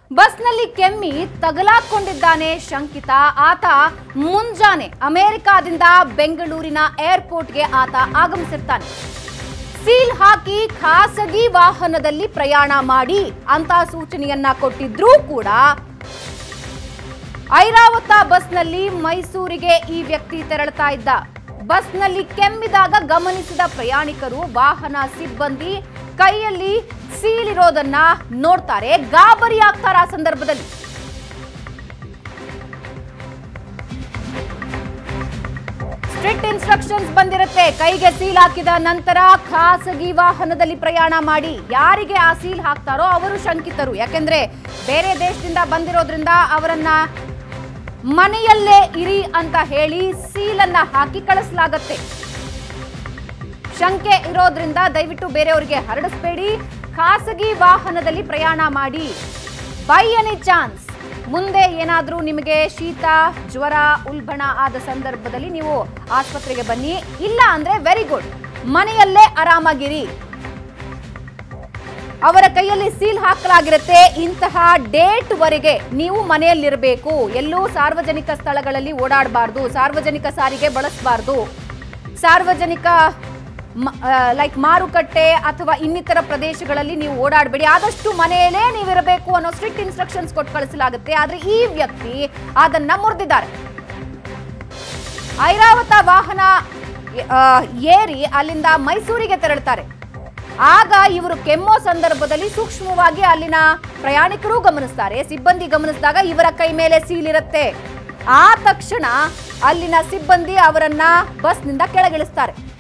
ಬಸ್ನಲ್ಲಿ ಕೆಮ್ಮಿ ತಗಲಾಕೊಂಡಿದ್ದಾನೆ ಶಂಕಿತ. ಆತ ಮುಂಜಾನೆ ಅಮೆರಿಕಾದಿಂದ ಬೆಂಗಳೂರಿನ ಏರ್ಪೋರ್ಟ್ಗೆ ಆತ ಆಗಮಿಸಿರ್ತಾನೆ. ಸೀಲ್ ಹಾಕಿ ಖಾಸಗಿ ವಾಹನದಲ್ಲಿ ಪ್ರಯಾಣ ಮಾಡಿ ಅಂತ ಸೂಚನೆಯನ್ನ ಕೊಟ್ಟಿದ್ರೂ ಕೂಡ ಐರಾವತ ಬಸ್ನಲ್ಲಿ ಮೈಸೂರಿಗೆ ಈ ವ್ಯಕ್ತಿ ತೆರಳುತ್ತಾ ಇದ್ದ. ಬಸ್ನಲ್ಲಿ ಕೆಮ್ಮಿದಾಗ ಗಮನಿಸಿದ ಪ್ರಯಾಣಿಕರು ವಾಹನ ಸಿಬ್ಬಂದಿ ಕೈಯಲ್ಲಿ ಸೀಲ್ ಇರೋದನ್ನ ನೋಡ್ತಾರೆ. ಗಾಬರಿ ಆಗ್ತಾರೆ. ಆ ಸಂದರ್ಭದಲ್ಲಿ ಸ್ಟ್ರಿಕ್ಟ್ ಇನ್ಸ್ಟ್ರಕ್ಷನ್ಸ್ ಬಂದಿರುತ್ತೆ. ಕೈಗೆ ಸೀಲ್ ಹಾಕಿದ ನಂತರ ಖಾಸಗಿ ವಾಹನದಲ್ಲಿ ಪ್ರಯಾಣ ಮಾಡಿ. ಯಾರಿಗೆ ಆ ಸೀಲ್ ಹಾಕ್ತಾರೋ ಅವರು ಶಂಕಿತರು. ಯಾಕೆಂದ್ರೆ ಬೇರೆ ದೇಶದಿಂದ ಬಂದಿರೋದ್ರಿಂದ ಅವರನ್ನ ಮನೆಯಲ್ಲೇ ಇರಿ ಅಂತ ಹೇಳಿ ಸೀಲನ್ನ ಹಾಕಿ ಕಳಿಸಲಾಗತ್ತೆ. ಶಂಕೆ ಇರೋದ್ರಿಂದ ದಯವಿಟ್ಟು ಬೇರೆಯವರಿಗೆ ಹರಡಿಸಬೇಡಿ. ಖಾಸಗಿ ವಾಹನದಲ್ಲಿ ಪ್ರಯಾಣ ಮಾಡಿ. ಬೈ ಎನಿ ಚಾನ್ಸ್ ಮುಂದೆ ಏನಾದರೂ ನಿಮಗೆ ಶೀತ ಜ್ವರ ಉಲ್ಬಣ ಆದ ಸಂದರ್ಭದಲ್ಲಿ ನೀವು ಆಸ್ಪತ್ರೆಗೆ ಬನ್ನಿ. ಇಲ್ಲ ಅಂದ್ರೆ ವೆರಿ ಗುಡ್, ಮನೆಯಲ್ಲೇ ಆರಾಮಾಗಿರಿ. ಅವರ ಕೈಯಲ್ಲಿ ಸೀಲ್ ಹಾಕಲಾಗಿರುತ್ತೆ. ಇಂತಹ ಡೇಟ್ ವರೆಗೆ ನೀವು ಮನೆಯಲ್ಲಿರಬೇಕು. ಎಲ್ಲೂ ಸಾರ್ವಜನಿಕ ಸ್ಥಳಗಳಲ್ಲಿ ಓಡಾಡಬಾರ್ದು, ಸಾರ್ವಜನಿಕ ಸಾರಿಗೆ ಬಳಸಬಾರ್ದು, ಸಾರ್ವಜನಿಕ ಲೈಕ್ ಮಾರುಕಟ್ಟೆ ಅಥವಾ ಇನ್ನಿತರ ಪ್ರದೇಶಗಳಲ್ಲಿ ನೀವು ಓಡಾಡಬೇಡಿ. ಆದಷ್ಟು ಮನೆಯಲ್ಲೇ ನೀವಿರಬೇಕು ಅನ್ನೋ ಸ್ಟ್ರಿಕ್ಟ್ ಇನ್ಸ್ಟ್ರಕ್ಷನ್ಸ್ ಕೊಟ್ಟು ಕಳಿಸಲಾಗುತ್ತೆ. ಆದ್ರೆ ಈ ವ್ಯಕ್ತಿ ಅದನ್ನ ಮುರಿದಿದ್ದಾರೆ. ಐರಾವತ ವಾಹನ ಏರಿ ಅಲ್ಲಿಂದ ಮೈಸೂರಿಗೆ ತೆರಳುತ್ತಾರೆ. ಆಗ ಇವರು ಕೆಮ್ಮೋ ಸಂದರ್ಭದಲ್ಲಿ ಸೂಕ್ಷ್ಮವಾಗಿ ಅಲ್ಲಿನ ಪ್ರಯಾಣಿಕರು ಗಮನಿಸ್ತಾರೆ. ಸಿಬ್ಬಂದಿ ಗಮನಿಸಿದಾಗ ಇವರ ಕೈ ಮೇಲೆ ಸೀಲ್ ಇರುತ್ತೆ. ಆ ತಕ್ಷಣ ಅಲ್ಲಿನ ಸಿಬ್ಬಂದಿ ಅವರನ್ನ ಬಸ್ನಿಂದ ಕೆಳಗಿಳಿಸ್ತಾರೆ.